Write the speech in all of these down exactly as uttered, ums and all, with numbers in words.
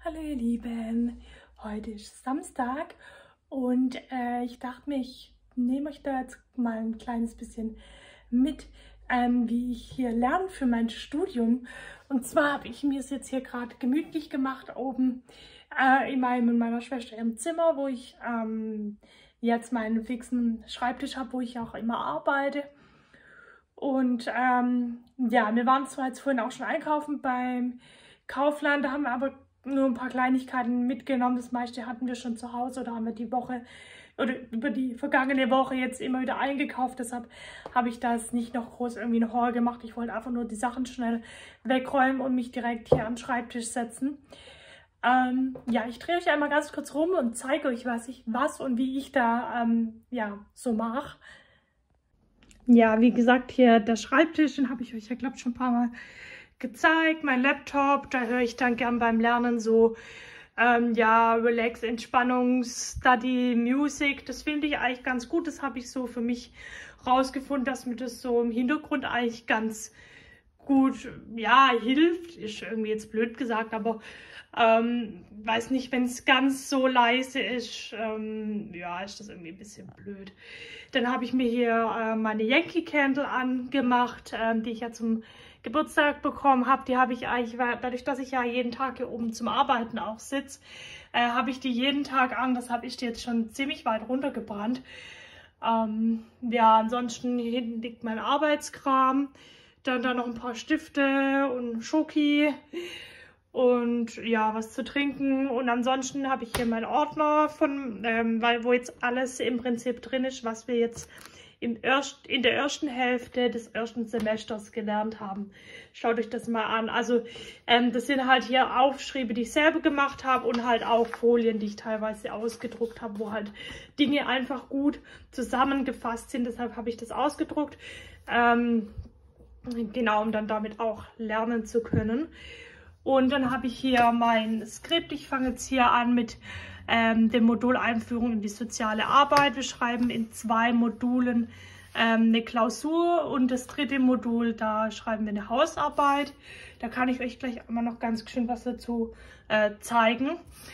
Hallo ihr Lieben, heute ist Samstag und äh, ich dachte mir, ich nehme euch da jetzt mal ein kleines bisschen mit, ähm, wie ich hier lerne für mein Studium. Und zwar habe ich mir es jetzt hier gerade gemütlich gemacht oben äh, in meinem und meiner Schwester im Zimmer, wo ich ähm, jetzt meinen fixen Schreibtisch habe, wo ich auch immer arbeite. Und ähm, ja, wir waren zwar jetzt vorhin auch schon einkaufen beim Kaufland, da haben wir aber nur ein paar Kleinigkeiten mitgenommen. Das meiste hatten wir schon zu Hause oder haben wir die Woche oder über die vergangene Woche jetzt immer wieder eingekauft. Deshalb habe ich das nicht noch groß irgendwie eine Haul gemacht. Ich wollte einfach nur die Sachen schnell wegräumen und mich direkt hier an den Schreibtisch setzen. Ähm, ja, ich drehe euch einmal ganz kurz rum und zeige euch, was ich was und wie ich da ähm, ja, so mache. Ja, wie gesagt, hier der Schreibtisch, den habe ich euch ja, glaube ich, schon ein paar Mal gezeigt. Mein Laptop, da höre ich dann gern beim Lernen so, ähm, ja, Relax, Entspannung, Study, Music. Das finde ich eigentlich ganz gut. Das habe ich so für mich rausgefunden, dass mir das so im Hintergrund eigentlich ganz gut, ja, hilft. Ist irgendwie jetzt blöd gesagt, aber ähm, weiß nicht, wenn es ganz so leise ist, ähm, ja, ist das irgendwie ein bisschen blöd. Dann habe ich mir hier äh, meine Yankee Candle angemacht, äh, die ich ja zum Geburtstag bekommen habe. Die habe ich eigentlich, dadurch, dass ich ja jeden Tag hier oben zum Arbeiten auch sitze, äh, habe ich die jeden Tag an. Das habe ich die jetzt schon ziemlich weit runtergebrannt. Ähm, ja, ansonsten hier hinten liegt mein Arbeitskram. Dann da noch ein paar Stifte und Schoki und ja, was zu trinken. Und ansonsten habe ich hier meinen Ordner, von, ähm, weil, wo jetzt alles im Prinzip drin ist, was wir jetzt im erst, in der ersten Hälfte des ersten Semesters gelernt haben. Schaut euch das mal an. Also ähm, das sind halt hier Aufschriebe, die ich selber gemacht habe und halt auch Folien, die ich teilweise ausgedruckt habe, wo halt Dinge einfach gut zusammengefasst sind. Deshalb habe ich das ausgedruckt. Ähm, Genau, um dann damit auch lernen zu können. Und dann habe ich hier mein Skript. Ich fange jetzt hier an mit ähm, dem Modul Einführung in die soziale Arbeit. Wir schreiben in zwei Modulen ähm, eine Klausur und das dritte Modul, da schreiben wir eine Hausarbeit. Da kann ich euch gleich einmal noch ganz schön was dazu äh, zeigen.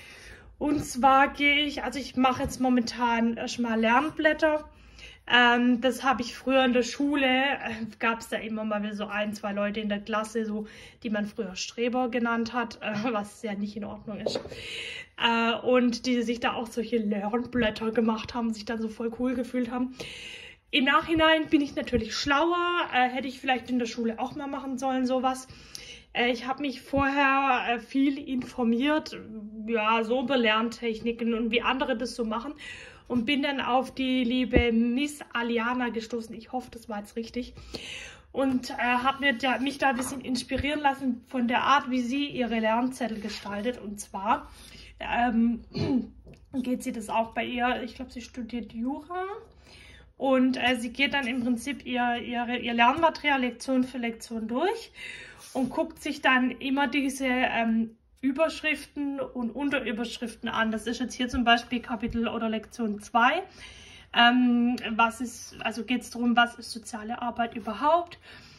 Und zwar gehe ich, also ich mache jetzt momentan erstmal Lernblätter. Ähm, das habe ich früher in der Schule, äh, gab es da immer mal wieder so ein, zwei Leute in der Klasse, so, die man früher Streber genannt hat, äh, was ja nicht in Ordnung ist. Äh, und die sich da auch solche Lernblätter gemacht haben, sich dann so voll cool gefühlt haben. Im Nachhinein bin ich natürlich schlauer, äh, hätte ich vielleicht in der Schule auch mal machen sollen, sowas. Äh, ich habe mich vorher äh, viel informiert, ja, so über Lerntechniken und wie andere das so machen. Und bin dann auf die liebe Miss Aliana gestoßen. Ich hoffe, das war jetzt richtig. Und äh, habe mir da, mich da ein bisschen inspirieren lassen von der Art, wie sie ihre Lernzettel gestaltet. Und zwar ähm, geht sie das auch bei ihr, ich glaube, sie studiert Jura. Und äh, sie geht dann im Prinzip ihr, ihre, ihr Lernmaterial Lektion für Lektion durch und guckt sich dann immer diese ähm, Überschriften und Unterüberschriften an. Das ist jetzt hier zum Beispiel Kapitel oder Lektion zwei. Ähm, was ist, also geht es darum, was ist soziale Arbeit überhaupt?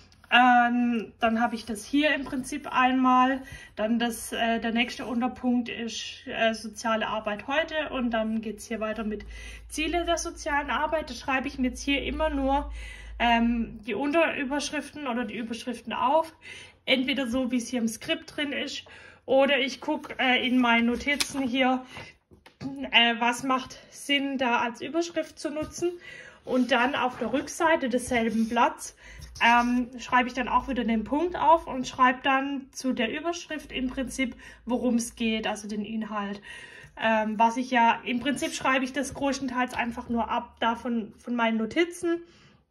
Ähm, dann habe ich das hier im Prinzip einmal. Dann das, äh, der nächste Unterpunkt ist äh, soziale Arbeit heute. Und dann geht es hier weiter mit Ziele der sozialen Arbeit. Da schreibe ich mir jetzt hier immer nur ähm, die Unterüberschriften oder die Überschriften auf. Entweder so, wie es hier im Skript drin ist, oder ich gucke äh, in meinen Notizen hier, äh, was macht Sinn, da als Überschrift zu nutzen. Und dann auf der Rückseite desselben Blatts ähm, schreibe ich dann auch wieder den Punkt auf und schreibe dann zu der Überschrift im Prinzip, worum es geht, also den Inhalt. Ähm, was ich ja, im Prinzip schreibe ich das größtenteils einfach nur ab, davon von meinen Notizen.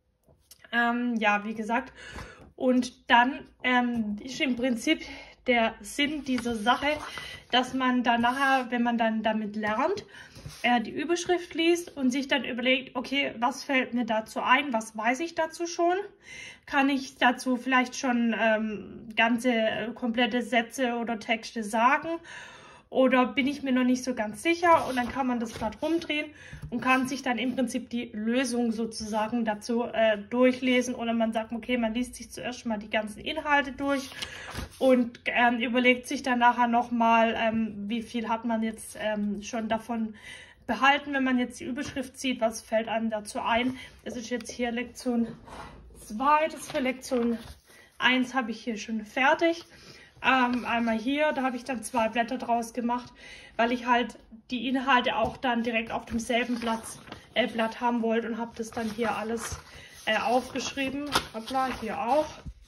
Ähm, ja, wie gesagt. Und dann ähm, ist im Prinzip der Sinn dieser Sache, dass man dann nachher, wenn man dann damit lernt, äh, die Überschrift liest und sich dann überlegt, okay, was fällt mir dazu ein, was weiß ich dazu schon? Kann ich dazu vielleicht schon ähm, ganze äh, komplette Sätze oder Texte sagen? oder bin ich mir noch nicht so ganz sicher, und dann kann man das Blatt rumdrehen und kann sich dann im Prinzip die Lösung sozusagen dazu äh, durchlesen, oder man sagt, okay, man liest sich zuerst mal die ganzen Inhalte durch und ähm, überlegt sich dann nachher nochmal, ähm, wie viel hat man jetzt ähm, schon davon behalten, wenn man jetzt die Überschrift sieht, was fällt einem dazu ein. Das ist jetzt hier Lektion zwei, das für Lektion eins habe ich hier schon fertig. Ähm, einmal hier, da habe ich dann zwei Blätter draus gemacht, weil ich halt die Inhalte auch dann direkt auf demselben Blatt, äh, Blatt haben wollte, und habe das dann hier alles äh, aufgeschrieben. Hoppla, hier auch.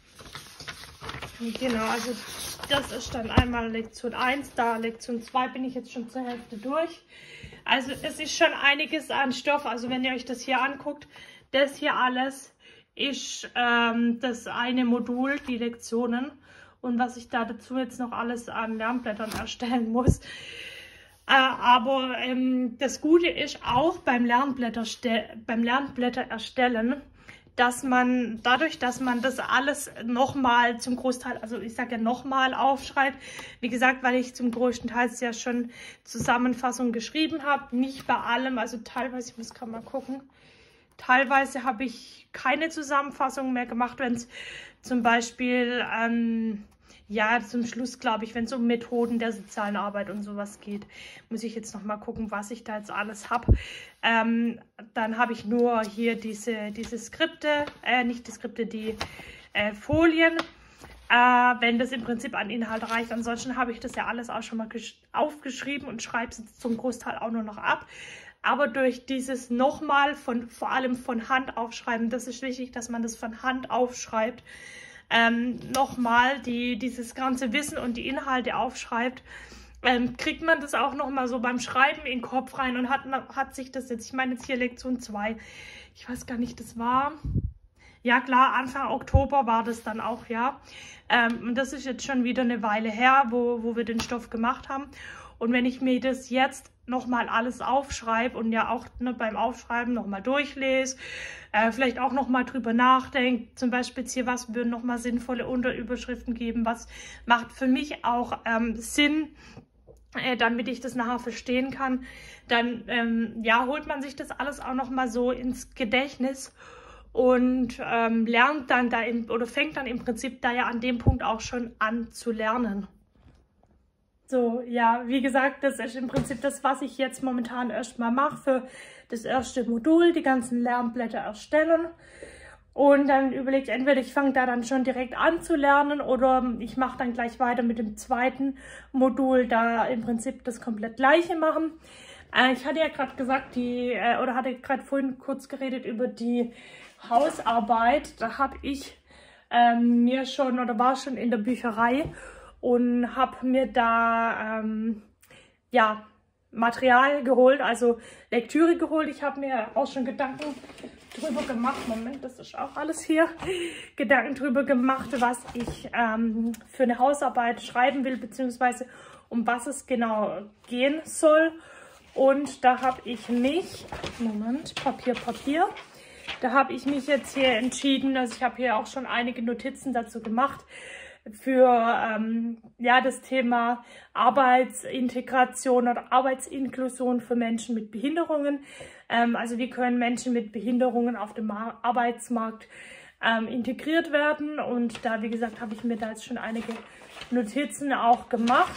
Genau, also das ist dann einmal Lektion eins, da Lektion zwei bin ich jetzt schon zur Hälfte durch. Also es ist schon einiges an Stoff, also wenn ihr euch das hier anguckt, das hier alles ist ähm, das eine Modul, die Lektionen. Und was ich da dazu jetzt noch alles an Lernblättern erstellen muss. Äh, aber ähm, das Gute ist auch beim Lernblätter, beim Lernblätter erstellen, dass man dadurch, dass man das alles nochmal zum Großteil, also ich sage ja nochmal aufschreibt, wie gesagt, weil ich zum größten Teil ja schon Zusammenfassungen geschrieben habe, nicht bei allem, also teilweise, ich muss gerade mal gucken, teilweise habe ich keine Zusammenfassung mehr gemacht, wenn es zum Beispiel, ähm, ja, zum Schluss, glaube ich, wenn es um Methoden der sozialen Arbeit und sowas geht, muss ich jetzt noch mal gucken, was ich da jetzt alles habe. Ähm, dann habe ich nur hier diese, diese Skripte, äh, nicht die Skripte, die äh, Folien, äh, wenn das im Prinzip an Inhalt reicht. Ansonsten habe ich das ja alles auch schon mal aufgeschrieben und schreibe es zum Großteil auch nur noch ab. Aber durch dieses nochmal, von, vor allem von Hand aufschreiben, das ist wichtig, dass man das von Hand aufschreibt, ähm, nochmal die, dieses ganze Wissen und die Inhalte aufschreibt, ähm, kriegt man das auch nochmal so beim Schreiben in den Kopf rein und hat, hat sich das jetzt, ich meine jetzt hier Lektion zwei, ich weiß gar nicht, das war, ja klar, Anfang Oktober war das dann auch, ja. Ähm, und das ist jetzt schon wieder eine Weile her, wo, wo wir den Stoff gemacht haben. Und wenn ich mir das jetzt nochmal alles aufschreibe und ja auch ne, beim Aufschreiben nochmal durchlese, äh, vielleicht auch nochmal drüber nachdenke, zum Beispiel jetzt hier, was würden nochmal sinnvolle Unterüberschriften geben, was macht für mich auch ähm, Sinn, äh, damit ich das nachher verstehen kann, dann ähm, ja, holt man sich das alles auch nochmal so ins Gedächtnis und ähm, lernt dann da im, oder fängt dann im Prinzip da ja an dem Punkt auch schon an zu lernen. So, ja, wie gesagt, das ist im Prinzip das, was ich jetzt momentan erstmal mache für das erste Modul, die ganzen Lernblätter erstellen. Und dann überlege ich, entweder ich fange da dann schon direkt an zu lernen oder ich mache dann gleich weiter mit dem zweiten Modul, da im Prinzip das komplett gleiche machen. Äh, ich hatte ja gerade gesagt, die, äh, oder hatte gerade vorhin kurz geredet über die Hausarbeit. Da habe ich ähm, mir schon oder war schon in der Bücherei und habe mir da ähm, ja, Material geholt, also Lektüre geholt. Ich habe mir auch schon Gedanken drüber gemacht, Moment, das ist auch alles hier, Gedanken drüber gemacht, was ich ähm, für eine Hausarbeit schreiben will, beziehungsweise um was es genau gehen soll. Und da habe ich mich, Moment, Papier, Papier, da habe ich mich jetzt hier entschieden, also ich habe hier auch schon einige Notizen dazu gemacht, für ähm, ja, das Thema Arbeitsintegration oder Arbeitsinklusion für Menschen mit Behinderungen. Ähm, also wie können Menschen mit Behinderungen auf dem Arbeitsmarkt ähm, integriert werden. Und da, wie gesagt, habe ich mir da jetzt schon einige Notizen auch gemacht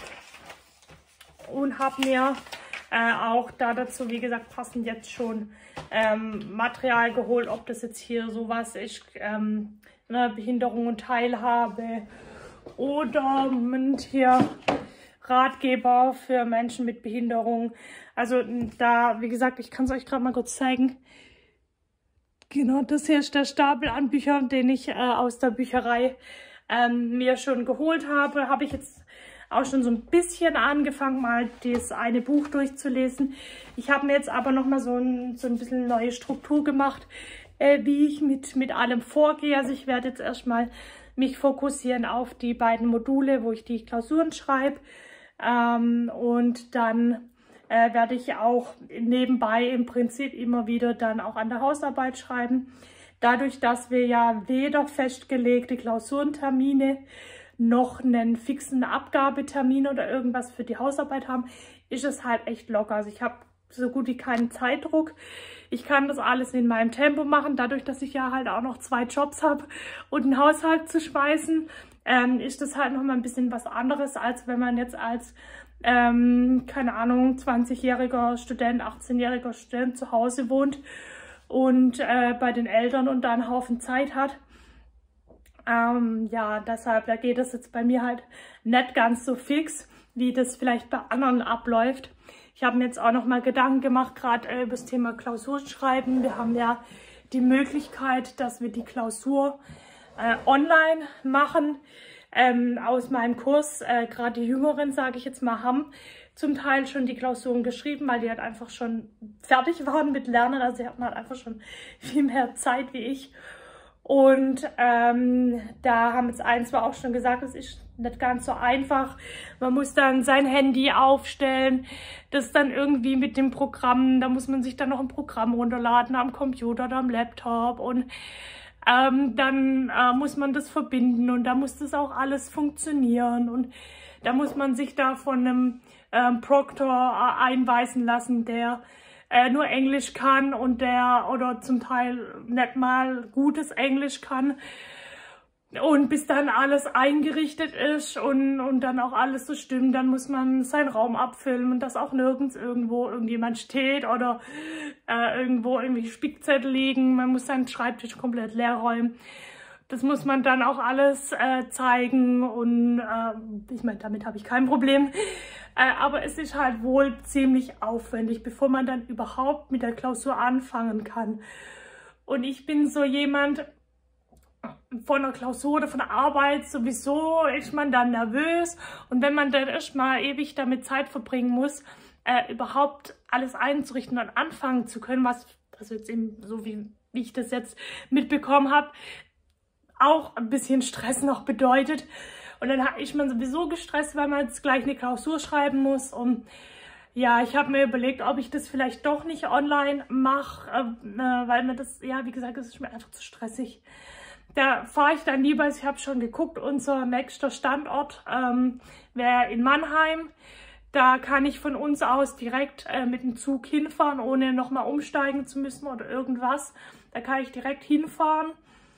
und habe mir äh, auch da dazu, wie gesagt, passend jetzt schon ähm, Material geholt, ob das jetzt hier sowas ist, ähm, ne, Behinderung und Teilhabe, oder Moment, hier Ratgeber für Menschen mit Behinderung. Also da, wie gesagt, ich kann es euch gerade mal kurz zeigen. Genau, das hier ist der Stapel an Büchern, den ich äh, aus der Bücherei ähm, mir schon geholt habe. Habe ich jetzt auch schon so ein bisschen angefangen, mal das eine Buch durchzulesen. Ich habe mir jetzt aber nochmal so ein, so ein bisschen neue Struktur gemacht, äh, wie ich mit, mit allem vorgehe. Also ich werde jetzt erstmal mich fokussieren auf die beiden Module, wo ich die Klausuren schreibe. Ähm, und dann äh, werde ich auch nebenbei im Prinzip immer wieder dann auch an der Hausarbeit schreiben. Dadurch, dass wir ja weder festgelegte Klausurentermine noch einen fixen Abgabetermin oder irgendwas für die Hausarbeit haben, ist es halt echt locker. Also ich habe so gut wie keinen Zeitdruck. Ich kann das alles in meinem Tempo machen, dadurch, dass ich ja halt auch noch zwei Jobs habe und einen Haushalt zu schmeißen, ähm, ist das halt nochmal ein bisschen was anderes, als wenn man jetzt als, ähm, keine Ahnung, zwanzigjähriger Student, achtzehnjähriger Student zu Hause wohnt und äh, bei den Eltern und da einen Haufen Zeit hat. Ähm, ja, deshalb, da geht es jetzt bei mir halt nicht ganz so fix, wie das vielleicht bei anderen abläuft. Ich habe mir jetzt auch noch mal Gedanken gemacht, gerade äh, über das Thema Klausurschreiben. Wir haben ja die Möglichkeit, dass wir die Klausur äh, online machen. Ähm, aus meinem Kurs, äh, gerade die Jüngeren, sage ich jetzt mal, haben zum Teil schon die Klausuren geschrieben, weil die halt einfach schon fertig waren mit Lernen. Also sie hatten halt einfach schon viel mehr Zeit wie ich. Und ähm, da haben jetzt ein, zwei auch schon gesagt, es ist nicht ganz so einfach. Man muss dann sein Handy aufstellen, das dann irgendwie mit dem Programm, da muss man sich dann noch ein Programm runterladen am Computer oder am Laptop und ähm, dann äh, muss man das verbinden und da muss das auch alles funktionieren und da muss man sich da von einem ähm, Proctor äh, einweisen lassen, der Äh, nur Englisch kann und der oder zum Teil nicht mal gutes Englisch kann. Und bis dann alles eingerichtet ist und, und dann auch alles so stimmt, dann muss man seinen Raum abfilmen, dass auch nirgends irgendwo irgendjemand steht oder äh, irgendwo irgendwie Spickzettel liegen. Man muss seinen Schreibtisch komplett leer räumen. Das muss man dann auch alles äh, zeigen und äh, ich meine, damit habe ich kein Problem. Äh, aber es ist halt wohl ziemlich aufwendig, bevor man dann überhaupt mit der Klausur anfangen kann. Und ich bin so jemand, von der Klausur oder von der Arbeit sowieso ist man dann nervös. Und wenn man dann erstmal ewig damit Zeit verbringen muss, äh, überhaupt alles einzurichten und anfangen zu können, was also jetzt eben so wie, wie ich das jetzt mitbekommen habe, auch ein bisschen Stress noch bedeutet. Und dann ist man sowieso gestresst, weil man jetzt gleich eine Klausur schreiben muss. Und ja, ich habe mir überlegt, ob ich das vielleicht doch nicht online mache, äh, weil mir das, ja, wie gesagt, das ist mir einfach zu stressig. Da fahre ich dann lieber, ich habe schon geguckt, unser nächster Standort ähm, wäre in Mannheim. Da kann ich von uns aus direkt äh, mit dem Zug hinfahren, ohne nochmal umsteigen zu müssen oder irgendwas. Da kann ich direkt hinfahren.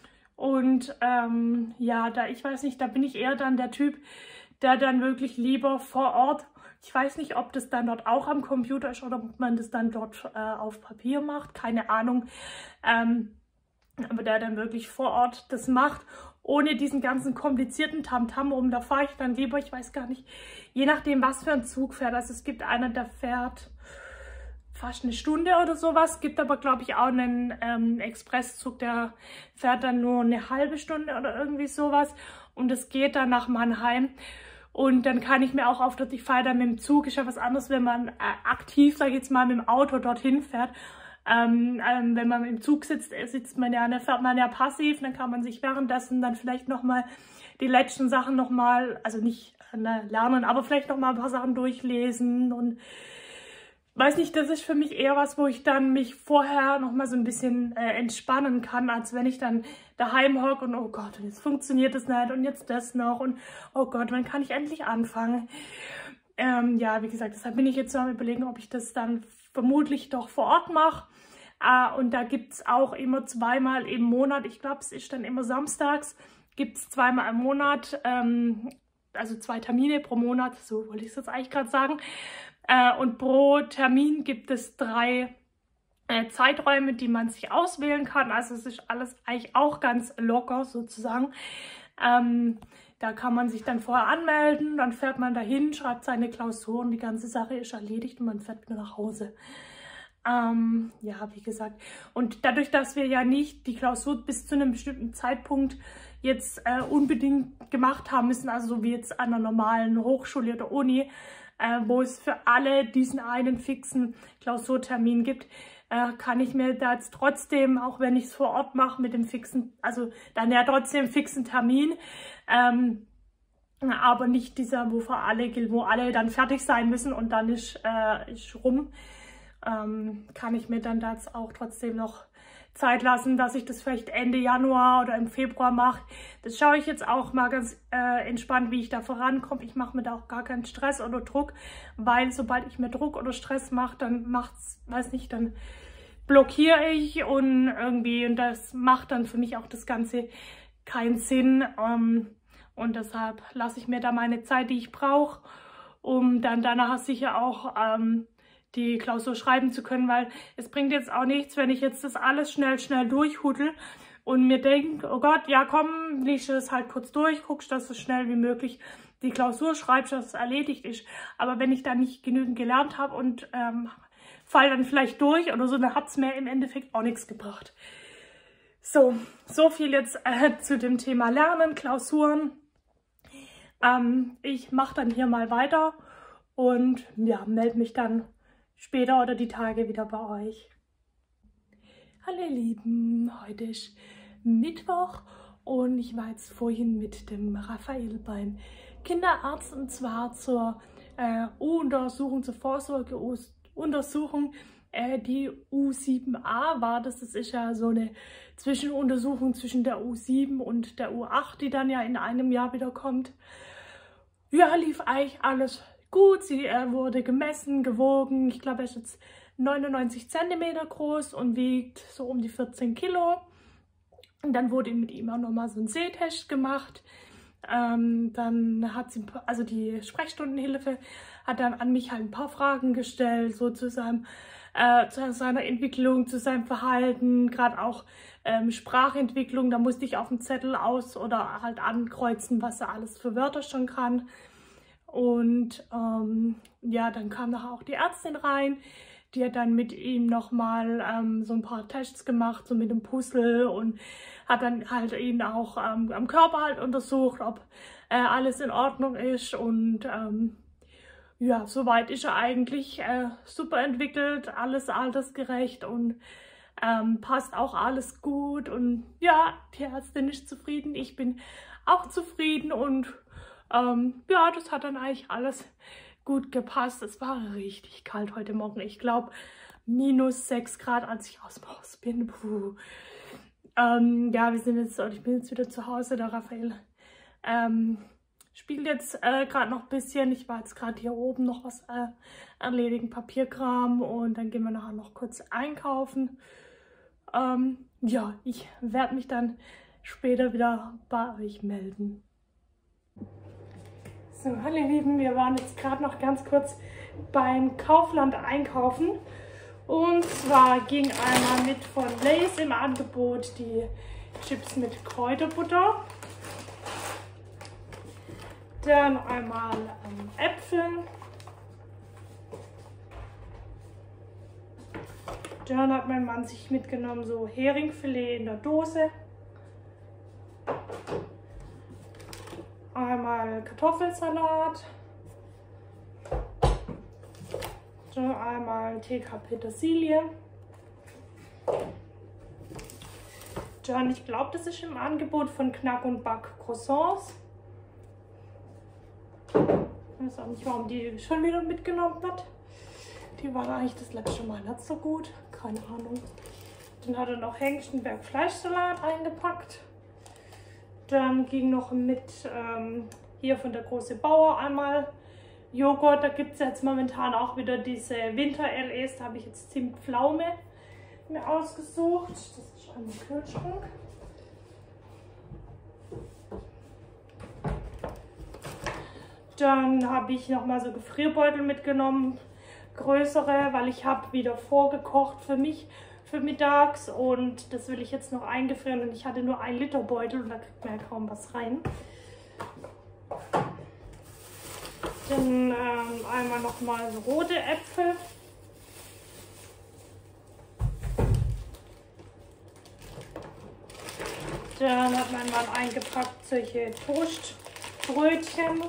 Und ähm, ja, da ich weiß nicht, da bin ich eher dann der Typ, der dann wirklich lieber vor Ort, ich weiß nicht, ob das dann dort auch am Computer ist oder ob man das dann dort äh, auf Papier macht, keine Ahnung, ähm, aber der dann wirklich vor Ort das macht, ohne diesen ganzen komplizierten Tamtam rum. Da fahre ich dann lieber, ich weiß gar nicht, je nachdem, was für ein Zug fährt. Also es gibt einen, der fährt fast eine Stunde oder sowas, gibt aber, glaube ich, auch einen ähm, Expresszug, der fährt dann nur eine halbe Stunde oder irgendwie sowas und es geht dann nach Mannheim und dann kann ich mir auch auf dort, ich fahre dann mit dem Zug, ist ja was anderes, wenn man äh, aktiv, sage ich jetzt mal, mit dem Auto dorthin fährt. Ähm, ähm, wenn man im Zug sitzt, sitzt man ja, dann fährt man ja passiv, dann kann man sich währenddessen dann vielleicht nochmal die letzten Sachen nochmal, also nicht äh, lernen, aber vielleicht nochmal ein paar Sachen durchlesen und weiß nicht, das ist für mich eher was, wo ich dann mich vorher noch mal so ein bisschen äh, entspannen kann, als wenn ich dann daheim hocke und oh Gott, und jetzt funktioniert das nicht und jetzt das noch und oh Gott, wann kann ich endlich anfangen? Ähm, ja, wie gesagt, deshalb bin ich jetzt so am Überlegen, ob ich das dann vermutlich doch vor Ort mache. Äh, und da gibt es auch immer zweimal im Monat, ich glaube, es ist dann immer samstags, gibt es zweimal im Monat, ähm, also zwei Termine pro Monat, so wollte ich es jetzt eigentlich gerade sagen. Äh, und pro Termin gibt es drei äh, Zeiträume, die man sich auswählen kann. Also es ist alles eigentlich auch ganz locker sozusagen. Ähm, da kann man sich dann vorher anmelden, dann fährt man dahin, schreibt seine Klausur und die ganze Sache ist erledigt und man fährt wieder nach Hause. Ähm, ja, wie gesagt. Und dadurch, dass wir ja nicht die Klausur bis zu einem bestimmten Zeitpunkt jetzt äh, unbedingt gemacht haben müssen, also so wie jetzt an einer normalen Hochschule oder Uni, Äh, wo es für alle diesen einen fixen Klausurtermin gibt, äh, kann ich mir da jetzt trotzdem, auch wenn ich es vor Ort mache mit dem fixen, also dann ja trotzdem fixen Termin, ähm, aber nicht dieser, wo für alle gilt, wo alle dann fertig sein müssen und dann ist, äh, ist rum, ähm, kann ich mir dann da jetzt auch trotzdem noch Zeit lassen, dass ich das vielleicht Ende Januar oder im Februar mache. Das schaue ich jetzt auch mal ganz äh, entspannt, wie ich da vorankomme. Ich mache mir da auch gar keinen Stress oder Druck, weil sobald ich mir Druck oder Stress mache, dann macht's, weiß nicht, dann blockiere ich und irgendwie, und das macht dann für mich auch das Ganze keinen Sinn. Ähm, und deshalb lasse ich mir da meine Zeit, die ich brauche, um dann danach sicher auch ähm, die Klausur schreiben zu können, weil es bringt jetzt auch nichts, wenn ich jetzt das alles schnell, schnell durchhudel und mir denke, oh Gott, ja komm, liest es halt kurz durch, guckst, dass du so schnell wie möglich die Klausur schreibst, dass es erledigt ist. Aber wenn ich dann nicht genügend gelernt habe und ähm, fall dann vielleicht durch oder so, dann hat es mir im Endeffekt auch nichts gebracht. So, so viel jetzt äh, zu dem Thema Lernen, Klausuren. Ähm, ich mache dann hier mal weiter und ja, melde mich dann später oder die Tage wieder bei euch. Hallo ihr Lieben, heute ist Mittwoch und ich war jetzt vorhin mit dem Raphael beim Kinderarzt und zwar zur äh, U-Untersuchung, zur Vorsorgeuntersuchung. Äh, die U sieben a war das, das ist ja so eine Zwischenuntersuchung zwischen der U sieben und der U acht, die dann ja in einem Jahr wieder kommt. Ja, lief eigentlich alles gut, sie äh, wurde gemessen, gewogen. Ich glaube, er ist jetzt neunundneunzig Zentimeter groß und wiegt so um die vierzehn Kilo. Und dann wurde mit ihm auch nochmal so ein Sehtest gemacht. Ähm, dann hat sie, also die Sprechstundenhilfe hat dann an mich halt ein paar Fragen gestellt, so zu, seinem, äh, zu seiner Entwicklung, zu seinem Verhalten, gerade auch ähm, Sprachentwicklung. Da musste ich auf dem Zettel aus- oder halt ankreuzen, was er alles für Wörter schon kann. Und ähm, ja, dann kam nachher auch die Ärztin rein, die hat dann mit ihm nochmal ähm, so ein paar Tests gemacht, so mit dem Puzzle und hat dann halt ihn auch ähm, am Körper halt untersucht, ob äh, alles in Ordnung ist und ähm, ja, soweit ist er eigentlich äh, super entwickelt, alles altersgerecht und ähm, passt auch alles gut und ja, die Ärztin ist zufrieden, ich bin auch zufrieden und Ähm, ja, das hat dann eigentlich alles gut gepasst. Es war richtig kalt heute Morgen. Ich glaube, minus sechs Grad, als ich aus dem Haus bin. Puh. Ähm, ja, wir sind jetzt, ich bin jetzt wieder zu Hause. Der Raphael ähm, spielt jetzt äh, gerade noch ein bisschen. Ich war jetzt gerade hier oben noch was äh, erledigen, Papierkram. Und dann gehen wir nachher noch kurz einkaufen. Ähm, ja, ich werde mich dann später wieder bei euch melden. So, hallo ihr Lieben, wir waren jetzt gerade noch ganz kurz beim Kaufland einkaufen. Und zwar ging einmal mit von Lay's im Angebot die Chips mit Kräuterbutter. Dann einmal ähm, Äpfel. Dann hat mein Mann sich mitgenommen so Heringfilet in der Dose. Einmal Kartoffelsalat, dann einmal T K Petersilie. Dann, ich glaube, das ist im Angebot von Knack und Back Croissants. Ich weiß auch nicht, warum die schon wieder mitgenommen hat. Die waren eigentlich das letzte Mal nicht so gut, keine Ahnung. Dann hat er noch Hengstenberg Fleischsalat eingepackt. Dann ging noch mit ähm, hier von der Große Bauer einmal Joghurt. Da gibt es jetzt momentan auch wieder diese Winter-L Es. Da habe ich jetzt Zimt-Pflaume mir ausgesucht. Das ist einmal im Kühlschrank. Dann habe ich nochmal so Gefrierbeutel mitgenommen, größere, weil ich habe wieder vorgekocht für mich. Für mittags und das will ich jetzt noch eingefrieren und ich hatte nur ein Liter Beutel und da kriegt man ja kaum was rein. Dann ähm, einmal noch mal so rote Äpfel. Dann hat mein Mann eingepackt solche Toastbrötchen.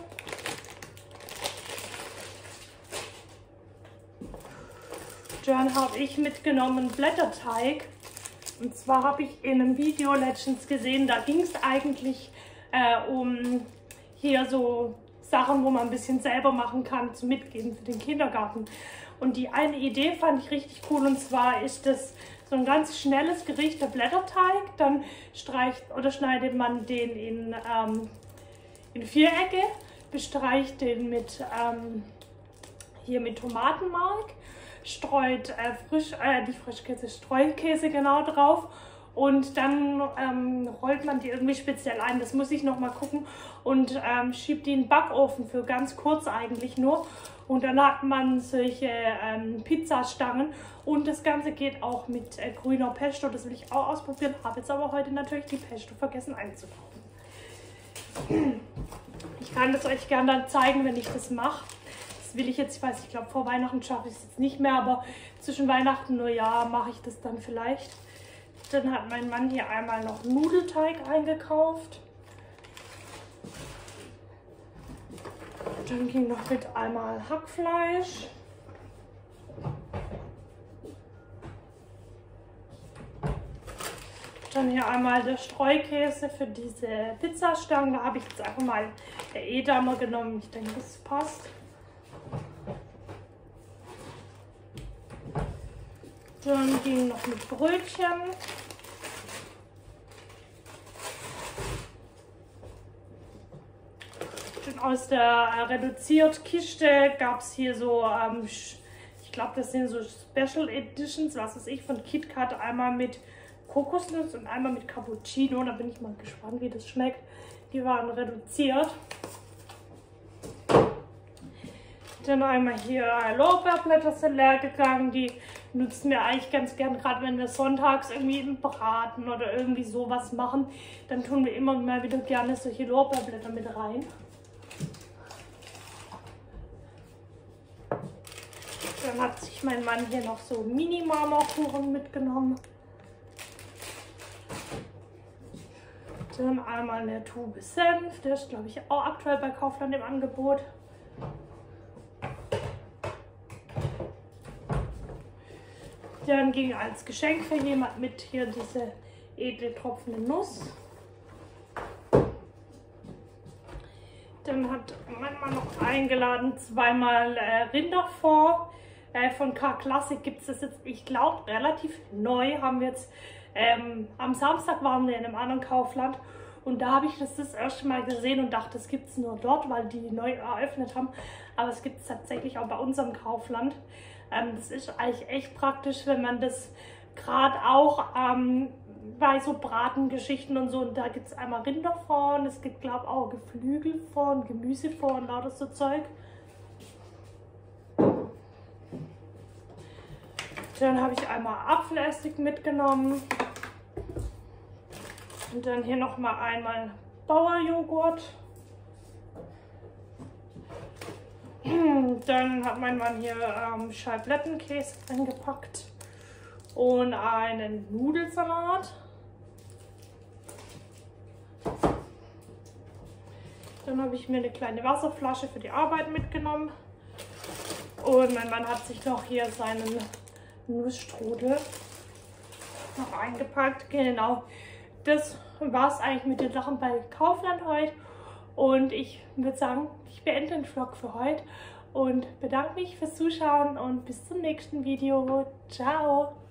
Dann habe ich mitgenommen Blätterteig. Und zwar habe ich in einem Video letztens gesehen, da ging es eigentlich äh, um hier so Sachen, wo man ein bisschen selber machen kann, zum Mitgeben für den Kindergarten. Und die eine Idee fand ich richtig cool, und zwar ist das so ein ganz schnelles Gericht, der Blätterteig. Dann streicht oder schneidet man den in, ähm, in Vierecke, bestreicht den mit, ähm, hier mit Tomatenmark, streut äh, frisch, äh, nicht Frischkäse, Streukäse genau drauf. Und dann ähm, rollt man die irgendwie speziell ein, das muss ich noch mal gucken, und ähm, schiebt die in den Backofen für ganz kurz eigentlich nur. Und dann hat man solche ähm, Pizzastangen, und das Ganze geht auch mit äh, grüner Pesto, das will ich auch ausprobieren, habe jetzt aber heute natürlich die Pesto vergessen einzukaufen. Ich kann das euch gerne dann zeigen, wenn ich das mache. Das will ich jetzt, ich weiß, ich glaube vor Weihnachten schaffe ich es jetzt nicht mehr, aber zwischen Weihnachten und Neujahr mache ich das dann vielleicht. Dann hat mein Mann hier einmal noch Nudelteig eingekauft. Dann ging noch mit einmal Hackfleisch. Dann hier einmal der Streukäse für diese Pizzastangen. Da habe ich jetzt einfach mal der Edamer genommen. Ich denke, das passt. Dann ging noch mit Brötchen. Dann aus der reduziert Kiste gab es hier so, ähm, ich glaube, das sind so Special Editions, was weiß ich, von KitKat. Einmal mit Kokosnuss und einmal mit Cappuccino. Da bin ich mal gespannt, wie das schmeckt. Die waren reduziert. Dann einmal hier Lorbeerblätter sind leer gegangen. Die nutzen wir eigentlich ganz gern, gerade wenn wir sonntags irgendwie einen Braten oder irgendwie sowas machen. Dann tun wir immer mal wieder gerne solche Lorbeerblätter mit rein. Dann hat sich mein Mann hier noch so Mini-Marmorkuchen mitgenommen. Dann einmal eine Tube Senf. Der ist, glaube ich, auch aktuell bei Kaufland im Angebot. Dann ging als Geschenk für jemand mit hier diese edle tropfende Nuss. Dann hat mein Mann noch eingeladen zweimal äh, Rinderfond. Äh, von K-Classic gibt es das jetzt, ich glaube, relativ neu. Haben wir jetzt ähm, am Samstag waren wir in einem anderen Kaufland. Und da habe ich das das erste Mal gesehen und dachte, das gibt es nur dort, weil die neu eröffnet haben. Aber es gibt es tatsächlich auch bei unserem Kaufland. Ähm, das ist eigentlich echt praktisch, wenn man das gerade auch ähm, bei so Bratengeschichten und so. Und da gibt es einmal Rinderfond, es gibt, glaube ich, auch Geflügelfond, Gemüsefond und lauter so Zeug. Dann habe ich einmal Apfelessig mitgenommen. Und dann hier noch mal einmal Bauerjoghurt. Dann hat mein Mann hier ähm, Scheiblettenkäse eingepackt und einen Nudelsalat. Dann habe ich mir eine kleine Wasserflasche für die Arbeit mitgenommen. Und mein Mann hat sich noch hier seinen Nussstrudel noch eingepackt. Genau, das war es eigentlich mit den Sachen bei Kaufland heute. Und ich würde sagen, ich beende den Vlog für heute und bedanke mich fürs Zuschauen und bis zum nächsten Video. Ciao!